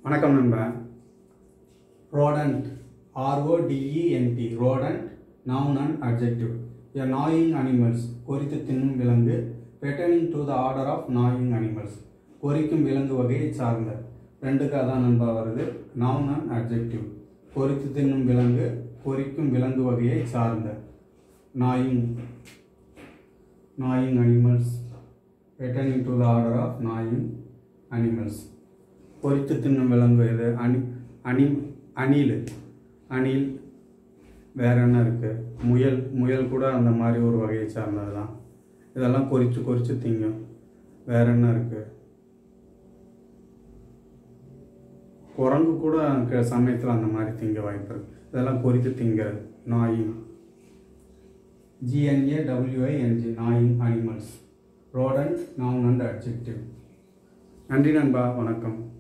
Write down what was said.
வணக்கம் நண்பா. rodent RODENT rodent noun and adjective a gnawing animals கொறித்து தின்னும் விலங்கு pertaining to the order of gnawing animals கொறிக்கும் விலங்கு வகையை சார்ந்த ரெண்டுக்கு அதான் நண்பா வருது noun and adjective கொறித்து தின்னும் விலங்கு கொறிக்கும் விலங்கு வகையை சார்ந்த gnawing animals pertaining to the order of gnawing animals கொறித்து தின்னும் விலங்கு எது அணில் வேற என்ன இருக்கு முயல் கூட அந்த மாதிரி ஒரு வகையை சார்ந்தது தான். இதெல்லாம் கொறிச்சு திங்கும். வேற என்ன இருக்கு? குரங்கு கூட சமயத்தில் அந்த மாதிரி திங்க வாய்ப்பு இருக்கு. இதெல்லாம் கொறித்து திங்கிறது gnawing gnawing animals rodent noun and adjective. நன்றி நண்பா, வணக்கம்.